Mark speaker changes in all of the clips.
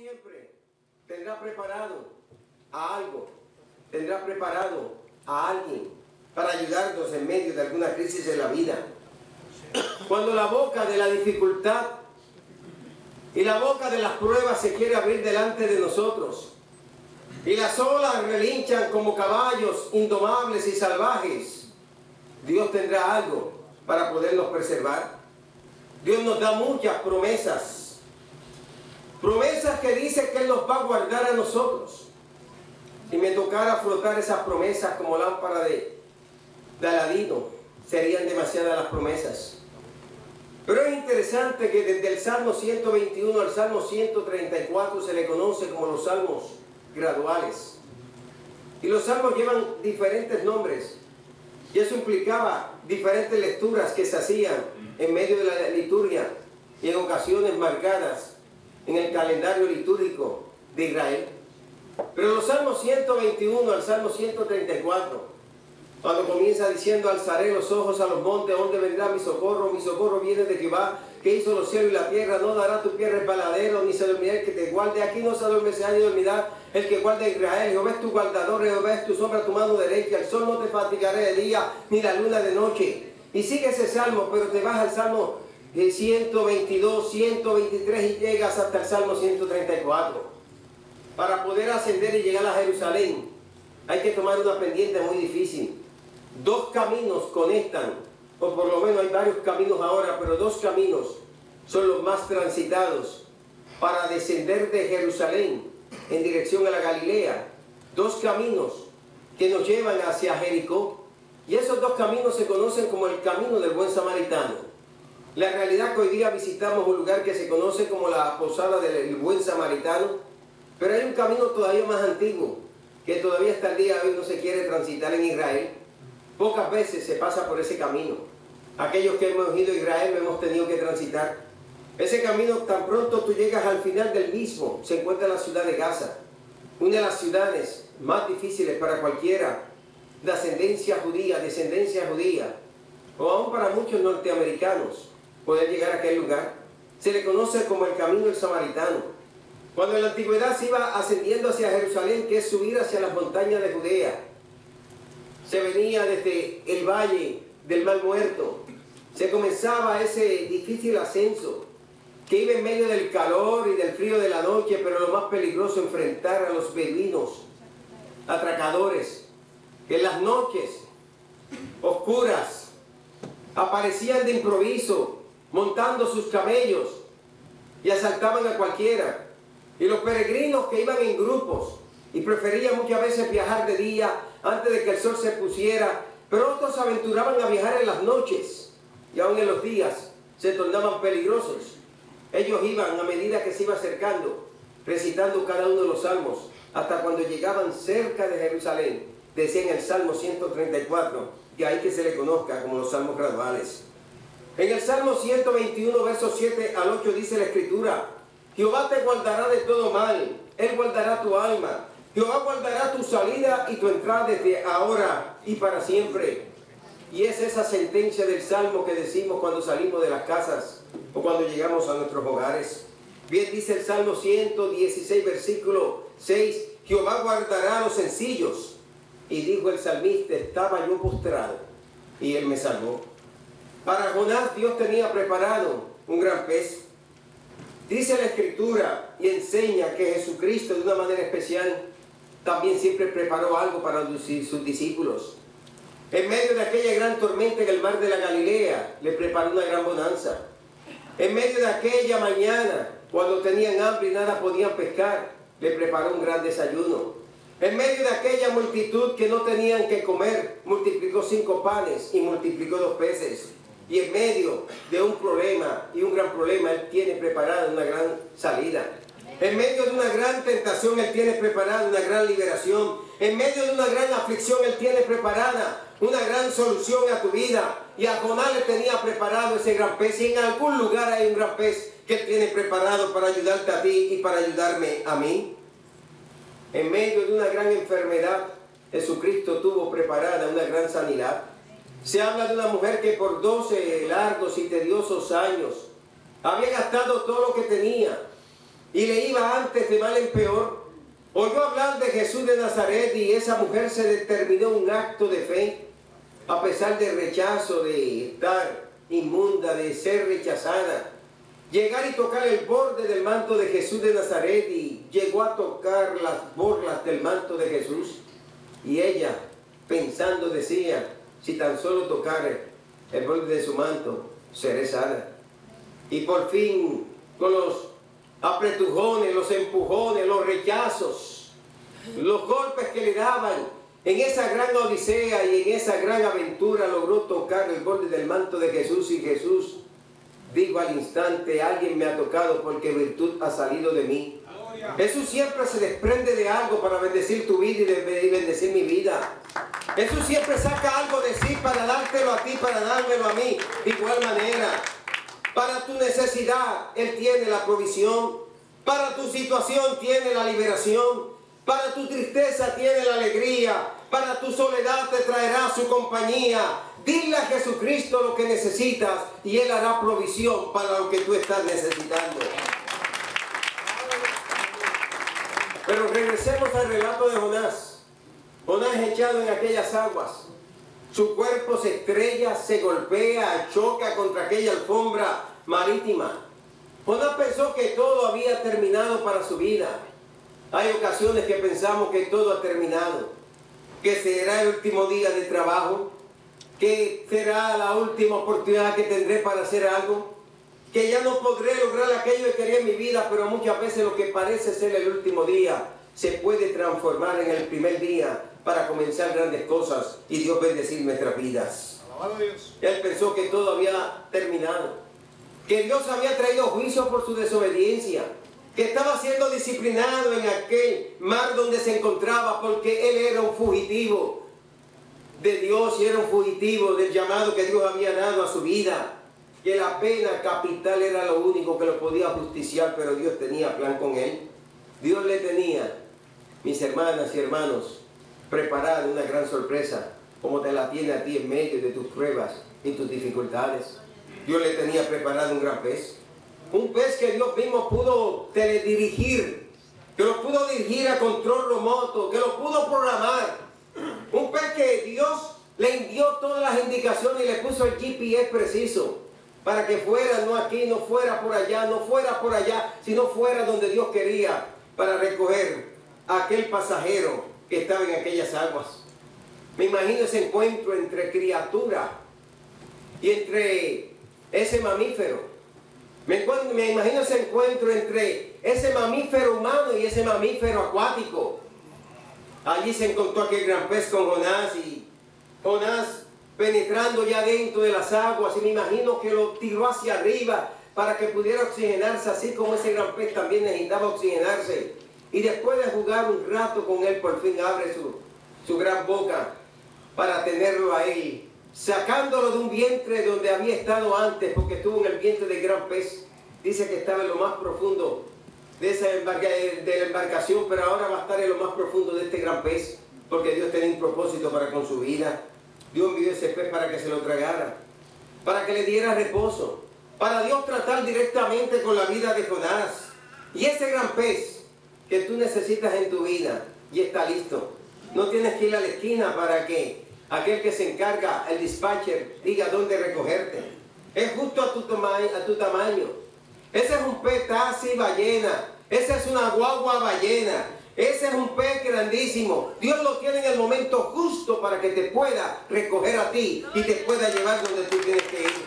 Speaker 1: siempre tendrá preparado a algo, tendrá preparado a alguien para ayudarnos en medio de alguna crisis en la vida. Cuando la boca de la dificultad y la boca de las pruebas se quiere abrir delante de nosotros y las olas relinchan como caballos indomables y salvajes, Dios tendrá algo para podernos preservar. Dios nos da muchas promesas, promesas que dice que Él nos va a guardar a nosotros. Si me tocara flotar esas promesas como lámpara de Aladino, serían demasiadas las promesas. Pero es interesante que desde el Salmo 121 al Salmo 134 se le conoce como los salmos graduales. Y los salmos llevan diferentes nombres. Y eso implicaba diferentes lecturas que se hacían en medio de la liturgia y en ocasiones marcadas en el calendario litúrgico de Israel. Pero los salmos 121 al Salmo 134, cuando comienza diciendo: alzaré los ojos a los montes, ¿dónde vendrá mi socorro viene de Jehová, que hizo los cielos y la tierra. No dará tu pie resbaladero, ni se dormirá el que te guarde. Aquí no se adormecerá ni dormirá el que guarda a Israel. Jehová es tu guardador, Jehová es tu sombra, tu mano derecha. El sol no te fatigará de día, ni la luna de noche. Y sigue ese salmo, pero te vas al Salmo 122, 123 y llegas hasta el Salmo 134. Para poder ascender y llegar a Jerusalén, hay que tomar una pendiente muy difícil. Dos caminos conectan, o por lo menos hay varios caminos ahora, pero dos caminos son los más transitados para descender de Jerusalén en dirección a la Galilea. Dos caminos que nos llevan hacia Jericó, y esos dos caminos se conocen como el camino del buen samaritano. La realidad es que hoy día visitamos un lugar que se conoce como la posada del buen samaritano, pero hay un camino todavía más antiguo que todavía hasta el día de hoy no se quiere transitar en Israel. Pocas veces se pasa por ese camino. Aquellos que hemos ido a Israel lo hemos tenido que transitar. Ese camino, tan pronto tú llegas al final del mismo, se encuentra en la ciudad de Gaza, una de las ciudades más difíciles para cualquiera de descendencia judía, o aún para muchos norteamericanos, poder llegar a aquel lugar. Se le conoce como el camino del samaritano. Cuando en la antigüedad se iba ascendiendo hacia Jerusalén, que es subir hacia las montañas de Judea, se venía desde el valle del Mar Muerto, se comenzaba ese difícil ascenso, que iba en medio del calor y del frío de la noche, pero lo más peligroso, enfrentar a los beduinos, atracadores, que en las noches oscuras aparecían de improviso, montando sus camellos, y asaltaban a cualquiera. Y los peregrinos que iban en grupos y preferían muchas veces viajar de día antes de que el sol se pusiera, pero otros se aventuraban a viajar en las noches y aún en los días se tornaban peligrosos. Ellos iban a medida que se iba acercando, recitando cada uno de los salmos, hasta cuando llegaban cerca de Jerusalén, decían el Salmo 134, que hay que se le conozca como los salmos graduales. En el Salmo 121, versos 7 al 8 dice la Escritura: Jehová te guardará de todo mal, Él guardará tu alma. Jehová guardará tu salida y tu entrada desde ahora y para siempre. Y es esa sentencia del Salmo que decimos cuando salimos de las casas o cuando llegamos a nuestros hogares. Bien dice el Salmo 116, versículo 6, Jehová guardará a los sencillos. Y dijo el salmista: estaba yo postrado y Él me salvó. Para Jonás Dios tenía preparado un gran pez. Dice la Escritura y enseña que Jesucristo, de una manera especial, también siempre preparó algo para sus discípulos. En medio de aquella gran tormenta en el mar de la Galilea, le preparó una gran bonanza. En medio de aquella mañana, cuando tenían hambre y nada podían pescar, le preparó un gran desayuno. En medio de aquella multitud que no tenían que comer, multiplicó 5 panes y multiplicó 2 peces. Y en medio de un problema, y un gran problema, Él tiene preparada una gran salida. En medio de una gran tentación, Él tiene preparada una gran liberación. En medio de una gran aflicción, Él tiene preparada una gran solución a tu vida. Y a Jonás le tenía preparado ese gran pez. Y en algún lugar hay un gran pez que Él tiene preparado para ayudarte a ti y para ayudarme a mí. En medio de una gran enfermedad, Jesucristo tuvo preparada una gran sanidad. Se habla de una mujer que por 12 largos y tediosos años había gastado todo lo que tenía y le iba antes de mal en peor, oyó hablar de Jesús de Nazaret y esa mujer se determinó un acto de fe, a pesar del rechazo de estar inmunda, de ser rechazada. Llegar y tocar el borde del manto de Jesús de Nazaret, y llegó a tocar las borlas del manto de Jesús. Y ella, pensando, decía, si tan solo tocar el borde de su manto, seré sana. Y por fin, con los apretujones, los empujones, los rechazos, los golpes que le daban, en esa gran odisea y en esa gran aventura logró tocar el borde del manto de Jesús, y Jesús dijo al instante, alguien me ha tocado porque virtud ha salido de mí. Jesús siempre se desprende de algo para bendecir tu vida y bendecir mi vida. Jesús siempre saca algo de sí para dártelo a ti, para dármelo a mí. De igual manera, para tu necesidad, Él tiene la provisión. Para tu situación tiene la liberación. Para tu tristeza tiene la alegría. Para tu soledad te traerá su compañía. Dile a Jesucristo lo que necesitas y Él hará provisión para lo que tú estás necesitando. Pero regresemos al relato de Jonás. Jonás echado en aquellas aguas. Su cuerpo se estrella, se golpea, choca contra aquella alfombra marítima. Jonás pensó que todo había terminado para su vida. Hay ocasiones que pensamos que todo ha terminado, que será el último día de trabajo, que será la última oportunidad que tendré para hacer algo, que ya no podré lograr aquello que quería en mi vida, pero muchas veces lo que parece ser el último día se puede transformar en el primer día para comenzar grandes cosas y Dios bendecir nuestras vidas. Alabado Dios. Él pensó que todo había terminado, que Dios había traído juicio por su desobediencia, que estaba siendo disciplinado en aquel mar donde se encontraba, porque él era un fugitivo de Dios y era un fugitivo del llamado que Dios había dado a su vida, que la pena capital era lo único que lo podía justiciar, pero Dios tenía plan con él. Dios le tenía, mis hermanas y hermanos, preparada una gran sorpresa, como te la tiene a ti en medio de tus pruebas y tus dificultades. Dios le tenía preparado un gran pez. Un pez que Dios mismo pudo teledirigir, que lo pudo dirigir a control remoto, que lo pudo programar. Un pez que Dios le dio todas las indicaciones y le puso el GPS preciso para que fuera, no aquí, no fuera por allá, no fuera por allá, sino fuera donde Dios quería, para recoger a aquel pasajero que estaba en aquellas aguas. Me imagino ese encuentro entre criatura y entre ese mamífero. Me imagino ese encuentro entre ese mamífero humano y ese mamífero acuático. Allí se encontró aquel gran pez con Jonás, y Jonás penetrando ya dentro de las aguas, y me imagino que lo tiró hacia arriba para que pudiera oxigenarse, así como ese gran pez también necesitaba oxigenarse. Y después de jugar un rato con él, por fin abre su gran boca para tenerlo a él, sacándolo de un vientre donde había estado antes, porque estuvo en el vientre del gran pez. Dice que estaba en lo más profundo de la embarcación, pero ahora va a estar en lo más profundo de este gran pez, porque Dios tenía un propósito para con su vida. Dios envió ese pez para que se lo tragara, para que le diera reposo, para Dios tratar directamente con la vida de Jonás. Y ese gran pez que tú necesitas en tu vida, y está listo. No tienes que ir a la esquina para que aquel que se encarga, el dispatcher, diga dónde recogerte. Es justo a tu tamaño. Ese es un pez taxi ballena. Esa es una guagua ballena. Ese es un pez grandísimo. Dios lo tiene en el momento justo para que te pueda recoger a ti y te pueda llevar donde tú tienes que ir.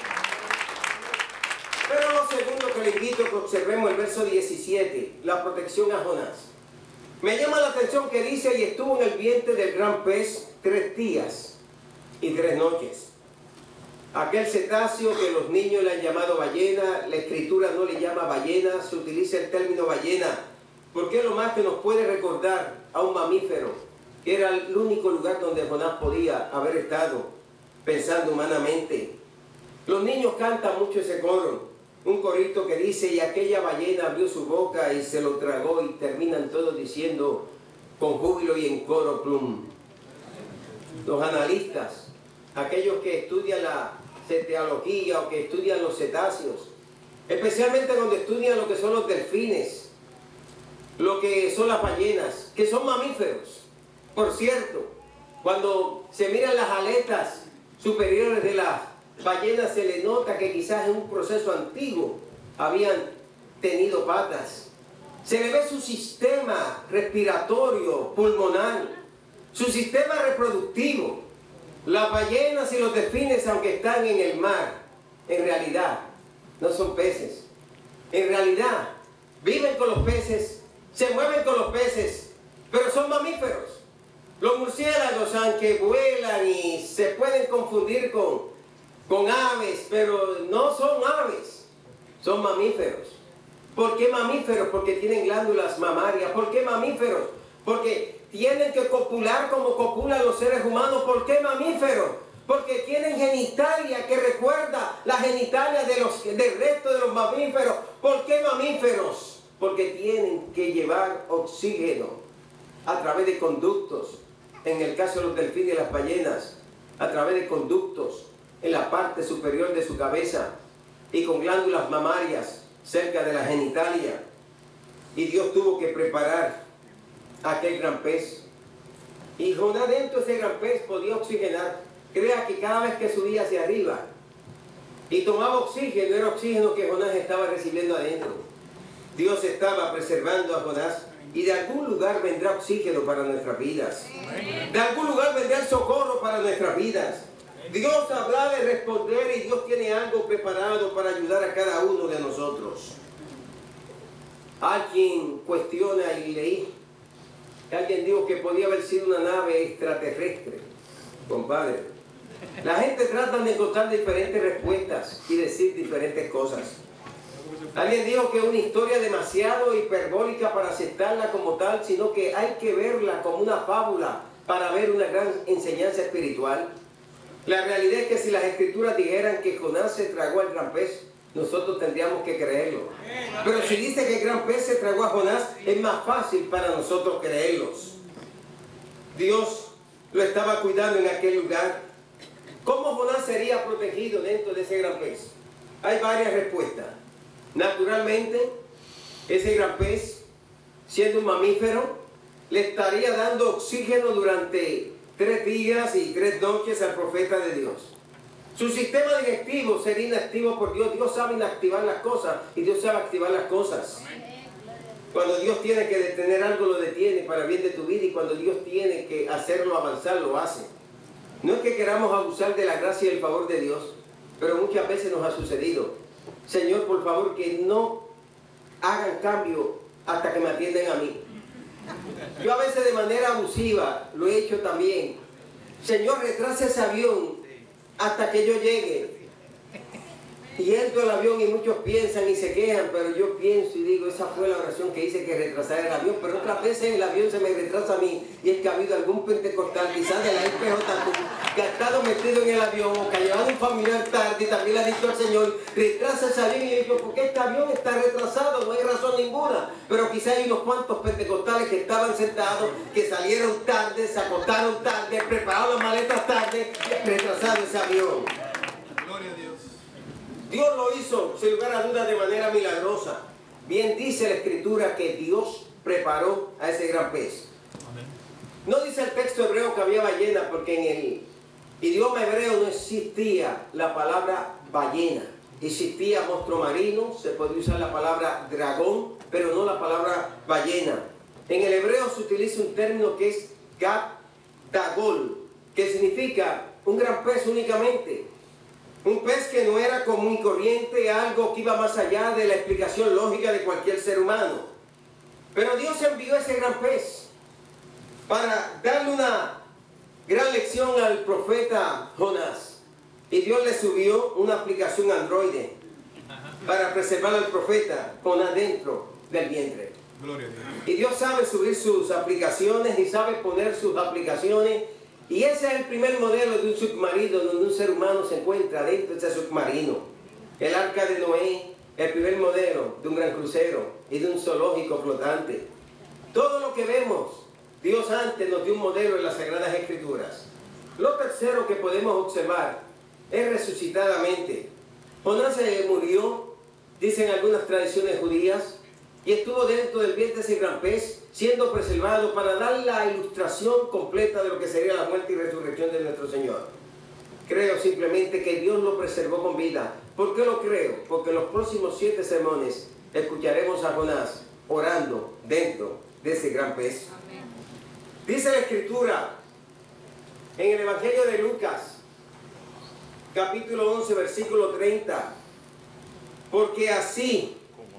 Speaker 1: Pero lo segundo que le invito a que observemos el verso 17, la protección a Jonás. Me llama la atención que dice, y estuvo en el vientre del gran pez 3 días y 3 noches. Aquel cetáceo que los niños le han llamado ballena, la escritura no le llama ballena, se utiliza el término ballena, porque es lo más que nos puede recordar a un mamífero, que era el único lugar donde Jonás podía haber estado, pensando humanamente. Los niños cantan mucho ese coro, un corito que dice, y aquella ballena abrió su boca y se lo tragó, y terminan todos diciendo con júbilo y en coro plum. Los analistas, aquellos que estudian la ceteología o que estudian los cetáceos, especialmente cuando estudian lo que son los delfines, lo que son las ballenas, que son mamíferos. Por cierto, cuando se miran las aletas superiores de las ballenas, se le nota que quizás en un proceso antiguo habían tenido patas. Se le ve su sistema respiratorio, pulmonar, su sistema reproductivo. Las ballenas y los delfines, aunque están en el mar, en realidad no son peces. En realidad viven con los peces, se mueven con los peces, pero son mamíferos. Los murciélagos, aunque vuelan y se pueden confundir con aves, pero no son aves, son mamíferos. ¿Por qué mamíferos? Porque tienen glándulas mamarias. ¿Por qué mamíferos? Porque tienen que copular como copulan los seres humanos. ¿Por qué mamíferos? Porque tienen genitalia que recuerda la genitalia del resto de los mamíferos. ¿Por qué mamíferos? Porque tienen que llevar oxígeno a través de conductos. En el caso de los delfines y las ballenas, a través de conductos en la parte superior de su cabeza y con glándulas mamarias cerca de la genitalia. Y Dios tuvo que preparar aquel gran pez. Y Jonás, dentro de ese gran pez, podía oxigenar. Crea que cada vez que subía hacia arriba y tomaba oxígeno, era oxígeno que Jonás estaba recibiendo adentro. Dios estaba preservando a Jonás, y de algún lugar vendrá oxígeno para nuestras vidas. De algún lugar vendrá el socorro para nuestras vidas. Dios habrá de responder, y Dios tiene algo preparado para ayudar a cada uno de nosotros. Alguien cuestiona, y leí que alguien dijo que podía haber sido una nave extraterrestre. Compadre, la gente trata de encontrar diferentes respuestas y decir diferentes cosas. Alguien dijo que es una historia demasiado hiperbólica para aceptarla como tal, sino que hay que verla como una fábula para ver una gran enseñanza espiritual. La realidad es que si las escrituras dijeran que Jonás se tragó al gran pez, nosotros tendríamos que creerlo. Pero si dice que el gran pez se tragó a Jonás, es más fácil para nosotros creerlos. Dios lo estaba cuidando en aquel lugar. ¿Cómo Jonás sería protegido dentro de ese gran pez? Hay varias respuestas. Naturalmente, ese gran pez, siendo un mamífero, le estaría dando oxígeno durante 3 días y 3 noches al profeta de Dios. Su sistema digestivo sería inactivo por Dios. Dios sabe inactivar las cosas y Dios sabe activar las cosas. Cuando Dios tiene que detener algo, lo detiene para bien de tu vida, y cuando Dios tiene que hacerlo avanzar, lo hace. No es que queramos abusar de la gracia y el favor de Dios, pero muchas veces nos ha sucedido. Señor, por favor, que no hagan cambio hasta que me atiendan a mí. Yo a veces de manera abusiva lo he hecho también. Señor, retrasa ese avión hasta que yo llegue. Y entro al avión y muchos piensan y se quejan, pero yo pienso y digo, esa fue la oración que hice, que retrasara el avión. Pero otras veces el avión se me retrasa a mí, y es que ha habido algún pentecostal, quizás de la IPJ, que ha estado metido en el avión, o que ha llevado un familiar tarde y también le ha dicho al Señor, retrasa ese avión. Y yo digo, ¿por qué este avión está retrasado? No hay razón ninguna. Pero quizás hay unos cuantos pentecostales que estaban sentados, que salieron tarde, se acostaron tarde, prepararon las maletas tarde, retrasado ese avión. Dios lo hizo, sin lugar a dudas, de manera milagrosa. Bien dice la Escritura que Dios preparó a ese gran pez. No dice el texto hebreo que había ballena, porque en el idioma hebreo no existía la palabra ballena. Existía monstruo marino, se podía usar la palabra dragón, pero no la palabra ballena. En el hebreo se utiliza un término que es gat dagol, que significa un gran pez únicamente. Un pez que no era común y corriente, algo que iba más allá de la explicación lógica de cualquier ser humano. Pero Dios envió ese gran pez para darle una gran lección al profeta Jonás. Y Dios le subió una aplicación Android para preservar al profeta Jonás dentro del vientre. Gloria a Dios. Y Dios sabe subir sus aplicaciones y sabe poner sus aplicaciones. Y ese es el primer modelo de un submarino, donde un ser humano se encuentra dentro de ese submarino. El arca de Noé, el primer modelo de un gran crucero y de un zoológico flotante. Todo lo que vemos, Dios antes nos dio un modelo en las Sagradas Escrituras. Lo tercero que podemos observar es resucitadamente. Jonás se murió dicen algunas tradiciones judías, y estuvo dentro del vientre de ese gran pez, siendo preservado para dar la ilustración completa de lo que sería la muerte y resurrección de nuestro Señor. Creo simplemente que Dios lo preservó con vida. ¿Por qué lo creo? Porque en los próximos 7 sermones escucharemos a Jonás orando dentro de ese gran pez. Amén. Dice la Escritura en el Evangelio de Lucas, capítulo 11, versículo 30, porque así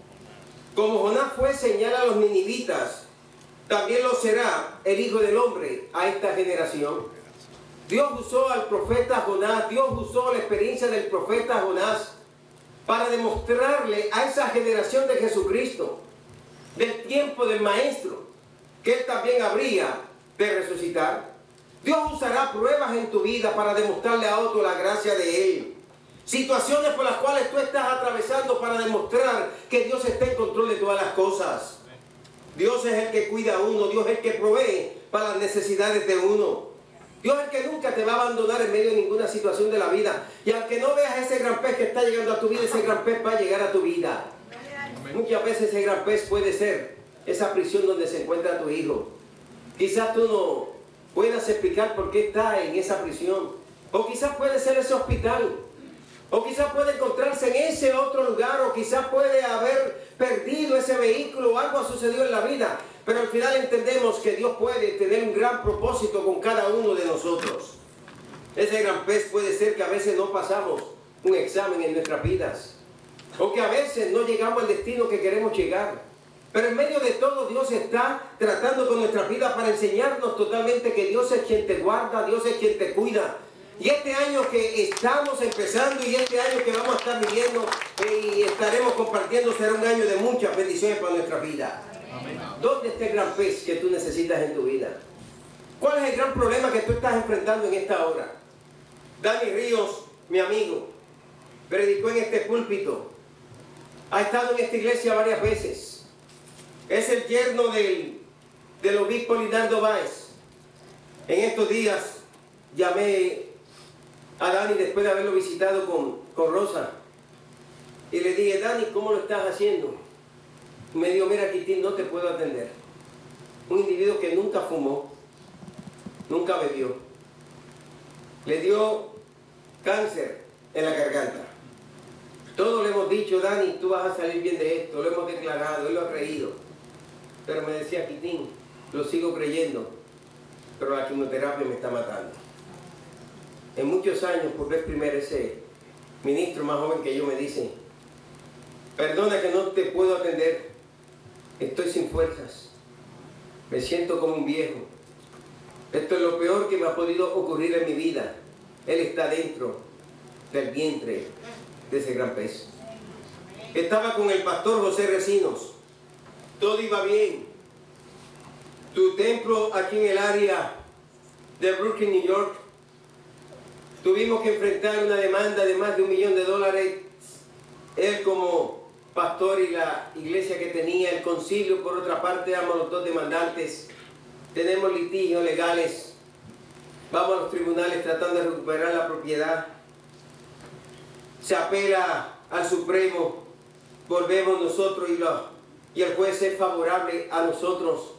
Speaker 1: como Jonás fue señal a los ninivitas, también lo será el Hijo del Hombre a esta generación. Dios usó al profeta Jonás, Dios usó la experiencia del profeta Jonás para demostrarle a esa generación de Jesucristo, del tiempo del Maestro, que Él también habría de resucitar. Dios usará pruebas en tu vida para demostrarle a otro la gracia de Él. Situaciones por las cuales tú estás atravesando para demostrar que Dios está en control de todas las cosas. Dios es el que cuida a uno, Dios es el que provee para las necesidades de uno. Dios es el que nunca te va a abandonar en medio de ninguna situación de la vida. Y aunque no veas ese gran pez que está llegando a tu vida, ese gran pez va a llegar a tu vida. Muchas veces ese gran pez puede ser esa prisión donde se encuentra tu hijo. Quizás tú no puedas explicar por qué está en esa prisión. O quizás puede ser ese hospital. O quizás puede encontrarse en ese otro lugar. O quizás puede haber perdido ese vehículo o algo ha sucedido en la vida. Pero al final entendemos que Dios puede tener un gran propósito con cada uno de nosotros. Ese gran pez puede ser que a veces no pasamos un examen en nuestras vidas. O que a veces no llegamos al destino que queremos llegar. Pero en medio de todo Dios está tratando con nuestras vidas para enseñarnos totalmente que Dios es quien te guarda, Dios es quien te cuida. Y este año que estamos empezando y este año que vamos a estar viviendo y estaremos compartiendo será un año de muchas bendiciones para nuestra vida. ¿Dónde está el gran pez que tú necesitas en tu vida? ¿Cuál es el gran problema que tú estás enfrentando en esta hora? Dani Ríos, mi amigo, predicó en este púlpito. Ha estado en esta iglesia varias veces. Es el yerno del obispo Linaldo Báez. En estos días llamé a Dani después de haberlo visitado con Rosa. Y le dije, Dani, ¿cómo lo estás haciendo? Me dijo, mira, Quitín, no te puedo atender. Un individuo que nunca fumó, nunca bebió. Le dio cáncer en la garganta. Todos le hemos dicho, Dani, tú vas a salir bien de esto. Lo hemos declarado, él lo ha creído. Pero me decía, Quitín, lo sigo creyendo, pero la quimioterapia me está matando. En muchos años, por vez primera, ese ministro más joven que yo me dice, perdona que no te puedo atender. Estoy sin fuerzas, me siento como un viejo. Esto es lo peor que me ha podido ocurrir en mi vida. Él está dentro del vientre de ese gran pez. Estaba con el pastor José Recinos. Todo iba bien. Tu templo aquí en el área de Brooklyn, New York, tuvimos que enfrentar una demanda de más de $1 millón. Él como pastor y la iglesia que tenía, el concilio por otra parte, éramos los dos demandantes. Tenemos litigios legales, vamos a los tribunales tratando de recuperar la propiedad. Se apela al Supremo, volvemos nosotros y el juez es favorable a nosotros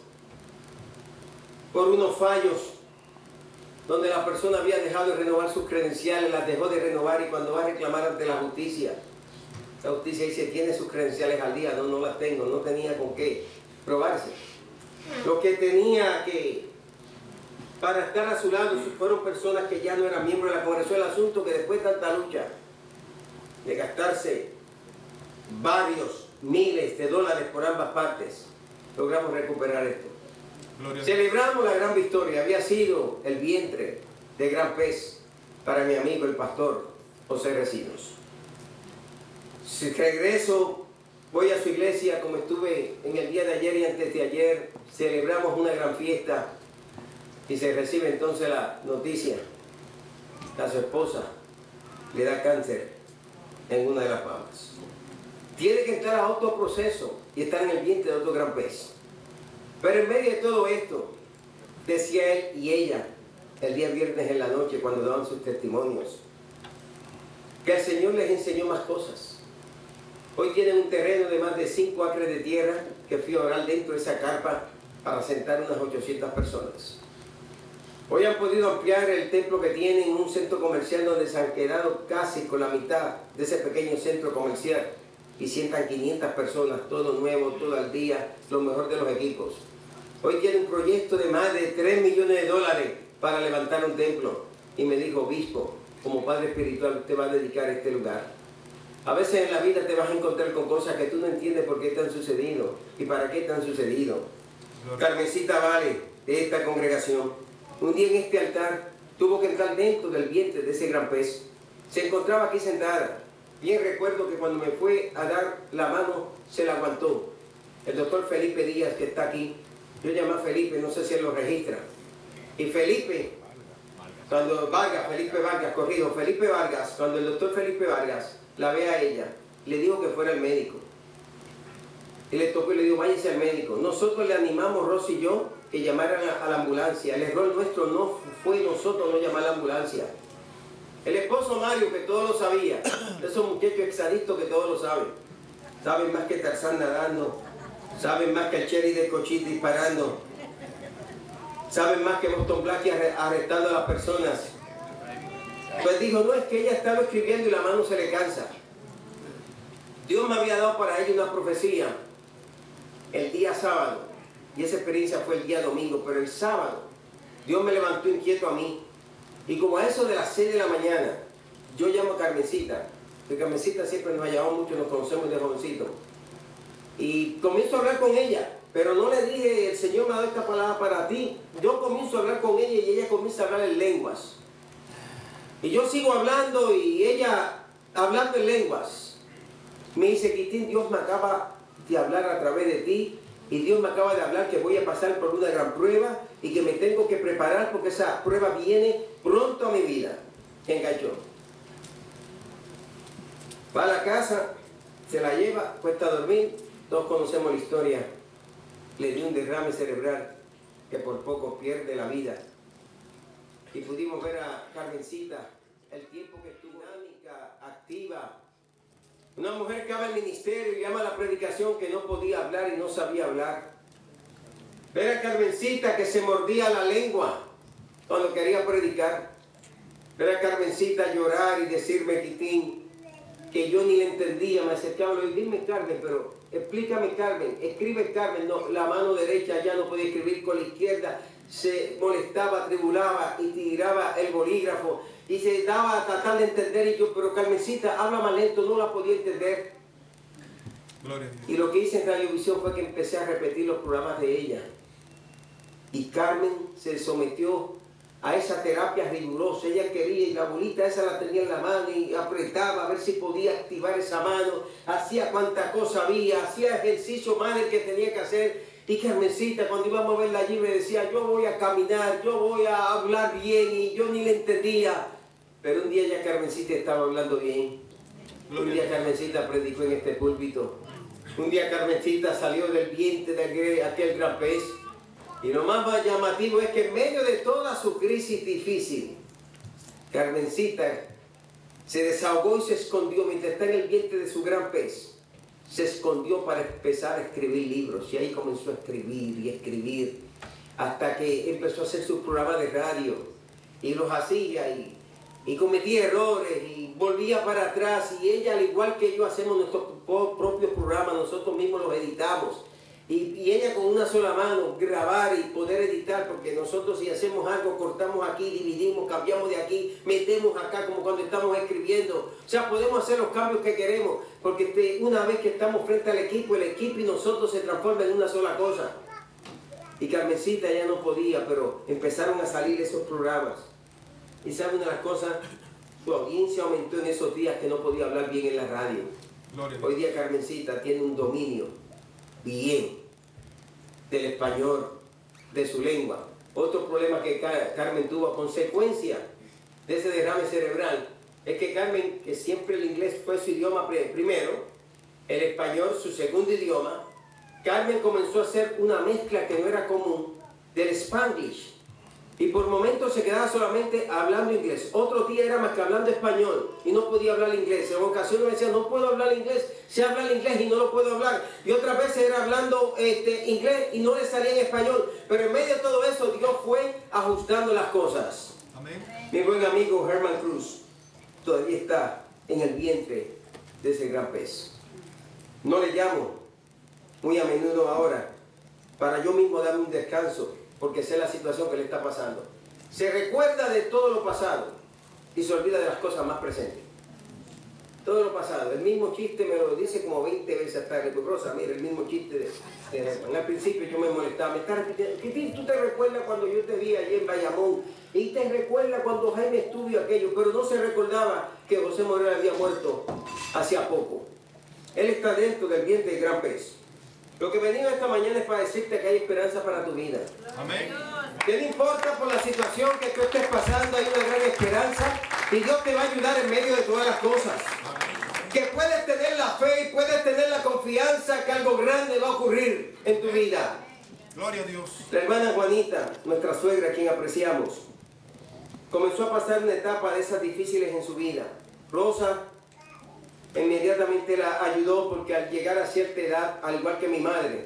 Speaker 1: por unos fallos donde la persona había dejado de renovar sus credenciales, las dejó de renovar y cuando va a reclamar ante la justicia dice, tiene sus credenciales al día. No las tengo, no tenía con qué probarse. Lo que tenía que, para estar a su lado, fueron personas que ya no eran miembros de la congregación. El asunto que después de tanta lucha, de gastarse varios miles de dólares por ambas partes, logramos recuperar esto. Celebramos la gran victoria. Había sido el vientre de gran pez para mi amigo el pastor José Recinos. Si regreso, voy a su iglesia como estuve en el día de ayer y antes de ayer, celebramos una gran fiesta y se recibe entonces la noticia que a su esposa le da cáncer en una de las mamas. Tiene que entrar a otro proceso y estar en el vientre de otro gran pez. Pero en medio de todo esto, decía él y ella, el día viernes en la noche cuando daban sus testimonios, que el Señor les enseñó más cosas. Hoy tienen un terreno de más de 5 acres de tierra que fui a orar dentro de esa carpa para sentar unas 800 personas. Hoy han podido ampliar el templo que tienen, un centro comercial donde se han quedado casi con la mitad de ese pequeño centro comercial y sientan 500 personas, todo nuevo, todo al día, lo mejor de los equipos. Hoy tiene un proyecto de más de $3 millones para levantar un templo. Y me dijo, obispo, como padre espiritual, usted va a dedicar a este lugar. A veces en la vida te vas a encontrar con cosas que tú no entiendes por qué te han sucedido y para qué te han sucedido. Carmencita Vale, de esta congregación, un día en este altar tuvo que entrar dentro del vientre de ese gran pez. Se encontraba aquí sentada. Bien recuerdo que cuando me fue a dar la mano, se la aguantó. El doctor Felipe Díaz, que está aquí, yo llamé a Felipe, no sé si él lo registra. Y Felipe, cuando Felipe Vargas, cuando el doctor Felipe Vargas la ve a ella, le dijo que fuera el médico. Y le tocó y le dijo, váyase al médico. Nosotros le animamos, Rosy y yo, que llamaran a la ambulancia. El error nuestro no fue nosotros no llamar a la ambulancia. El esposo Mario, que todo lo sabía, esos muchachos exadictos que todo lo saben. Saben más que Tarzán nadando, saben más que el Cherry de Cochise disparando, saben más que Boston Black arrestando a las personas. Pues dijo, no, es que ella estaba escribiendo y la mano se le cansa. Dios me había dado para ella una profecía el día sábado, y esa experiencia fue el día domingo, pero el sábado Dios me levantó inquieto a mí, y como a eso de las 6 de la mañana, yo llamo a Carmencita, porque Carmencita siempre nos ha llamado mucho, nos conocemos de jovencito, y comienzo a hablar con ella, pero no le dije, el Señor me ha dado esta palabra para ti. Yo comienzo a hablar con ella y ella comienza a hablar en lenguas, y yo sigo hablando y ella hablando en lenguas. Me dice, Cristín, Dios me acaba de hablar a través de ti, y Dios me acaba de hablar que voy a pasar por una gran prueba y que me tengo que preparar porque esa prueba viene pronto a mi vida. Se enganchó. Va a la casa, se la lleva, cuesta a dormir. Todos conocemos la historia. Le dio un derrame cerebral que por poco pierde la vida. Y pudimos ver a Carmencita, el tiempo que estuvo dinámica, activa. Una mujer que ama el ministerio y ama la predicación, que no podía hablar y no sabía hablar. Ver a Carmencita que se mordía la lengua cuando quería predicar. Ver a Carmencita llorar y decirme, Quitín, que yo ni le entendía. Me acercaba y dime, Carmen, pero explícame, Carmen, escribe, Carmen. No, la mano derecha ya no podía escribir, con la izquierda se molestaba, tribulaba y tiraba el bolígrafo. Y se daba a tratar de entender, y yo, pero Carmencita, habla más lento, no la podía entender. Gloria a Dios. Y lo que hice en Radiovisión fue que empecé a repetir los programas de ella. Y Carmen se sometió a esa terapia rigurosa. Ella quería, y la bolita esa la tenía en la mano y apretaba a ver si podía activar esa mano. Hacía cuanta cosa había, hacía ejercicio más del que tenía que hacer. Y Carmencita, cuando íbamos a verla allí, me decía, yo voy a caminar, yo voy a hablar bien, y yo ni le entendía. Pero un día ya Carmencita estaba hablando bien. Un día Carmencita predicó en este púlpito. Un día Carmencita salió del vientre de aquel gran pez. Y lo más llamativo es que en medio de toda su crisis difícil, Carmencita se desahogó y se escondió mientras está en el vientre de su gran pez. Se escondió para empezar a escribir libros. Y ahí comenzó a escribir y escribir, hasta que empezó a hacer sus programas de radio. Y los hacía y cometía errores y volvía para atrás. Y ella, al igual que yo, hacemos nuestros propios programas, nosotros mismos los editamos. Y ella con una sola mano, grabar y poder editar, porque nosotros si hacemos algo, cortamos aquí, dividimos, cambiamos de aquí, metemos acá, como cuando estamos escribiendo. O sea, podemos hacer los cambios que queremos, porque una vez que estamos frente al equipo, el equipo y nosotros se transforman en una sola cosa. Y Carmencita ya no podía, pero empezaron a salir esos programas. Y sabe una de las cosas, su audiencia aumentó en esos días que no podía hablar bien en la radio. Hoy día Carmencita tiene un dominio bien del español, de su lengua. Otro problema que Carmen tuvo a consecuencia de ese derrame cerebral es que Carmen, que siempre el inglés fue su idioma primero, el español su segundo idioma, Carmen comenzó a hacer una mezcla que no era común del Spanglish. Y por momentos se quedaba solamente hablando inglés. Otro día era más que hablando español y no podía hablar inglés. En ocasiones me decía, no puedo hablar inglés, sé hablar inglés y no lo puedo hablar. Y otras veces era hablando inglés y no le salía en español. Pero en medio de todo eso, Dios fue ajustando las cosas. Amén. Mi buen amigo Herman Cruz todavía está en el vientre de ese gran pez. No le llamo muy a menudo ahora para yo mismo darme un descanso, porque sé la situación que le está pasando. Se recuerda de todo lo pasado y se olvida de las cosas más presentes. Todo lo pasado. El mismo chiste me lo dice como 20 veces hasta que Rosa, mira, el mismo chiste al principio yo me molestaba. Me está repitiendo, Quitín, tú te recuerdas cuando yo te vi allí en Bayamón y te recuerdas cuando Jaime estudió aquello, pero no se recordaba que José Morel había muerto hacía poco. Él está dentro del vientre del gran pez. Lo que venimos esta mañana es para decirte que hay esperanza para tu vida. Amén. Que no importa por la situación que tú estés pasando, hay una gran esperanza y Dios te va a ayudar en medio de todas las cosas. Amén. Que puedes tener la fe y puedes tener la confianza que algo grande va a ocurrir en tu vida. Gloria a Dios. La hermana Juanita, nuestra suegra, a quien apreciamos, comenzó a pasar una etapa de esas difíciles en su vida. Rosa inmediatamente la ayudó porque al llegar a cierta edad, al igual que mi madre,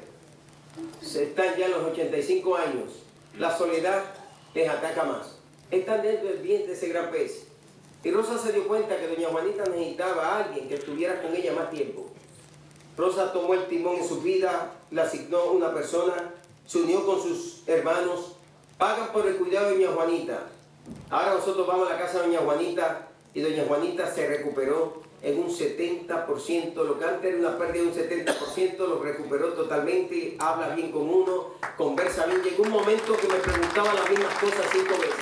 Speaker 1: están ya en los 85 años, la soledad les ataca más. Están dentro del vientre de ese gran pez. Y Rosa se dio cuenta que doña Juanita necesitaba a alguien que estuviera con ella más tiempo. Rosa tomó el timón en su vida, le asignó una persona, se unió con sus hermanos, pagan por el cuidado de doña Juanita. Ahora nosotros vamos a la casa de doña Juanita y doña Juanita se recuperó en un 70%, lo que antes era una pérdida de un 70%, lo recuperó totalmente, habla bien con uno, conversa bien. Llegó un momento que me preguntaba las mismas cosas 5 veces.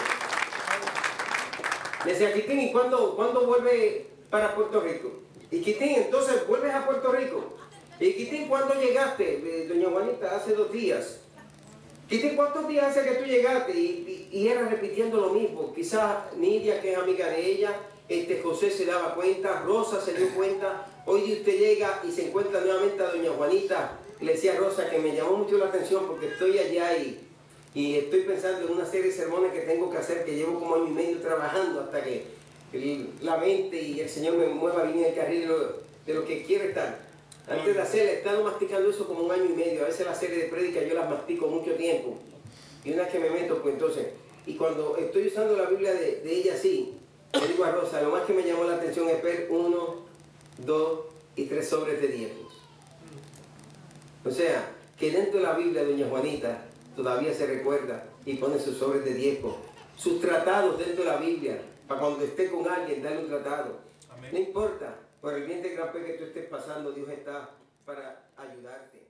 Speaker 1: Me decía, Quitín, ¿y cuándo vuelve para Puerto Rico? Y Quitín, entonces, ¿vuelves a Puerto Rico? Y Quitín, ¿cuándo llegaste? Doña Juanita, hace 2 días. Quitín, ¿cuántos días hace que tú llegaste? Y era repitiendo lo mismo. Quizás Nidia, que es amiga de ella, José se daba cuenta, Rosa se dio cuenta. Hoy día usted llega y se encuentra nuevamente a doña Juanita. Le decía a Rosa que me llamó mucho la atención porque estoy allá y estoy pensando en una serie de sermones que tengo que hacer, que llevo como 1 año y medio trabajando hasta que la mente y el Señor me mueva bien en el carril de lo que quiero estar. Antes de hacerla, he estado masticando eso como 1 año y medio. A veces la serie de prédicas yo las mastico mucho tiempo. Y una vez que me meto, pues entonces, y cuando estoy usando la Biblia de ella así, le digo a Rosa, lo más que me llamó la atención es ver 1, 2 y 3 sobres de diezmos. O sea, que dentro de la Biblia doña Juanita todavía se recuerda y pone sus sobres de diezmos, sus tratados dentro de la Biblia, para cuando esté con alguien darle un tratado. Amén. No importa, por el bien de gran pez que tú estés pasando, Dios está para ayudarte.